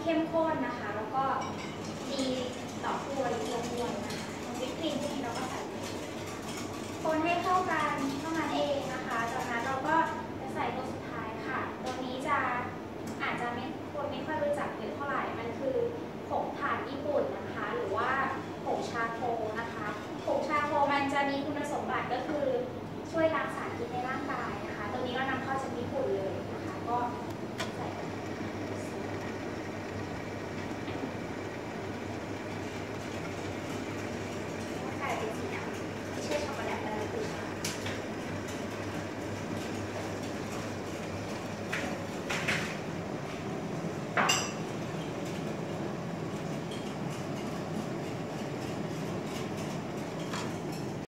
เข้มข้นนะคะแล้วก็ดีต่อผู้บริโภคด้วยนะคะวิปครีมพวกนี้เราก็ใส่คนให้เข้ากันประมาณ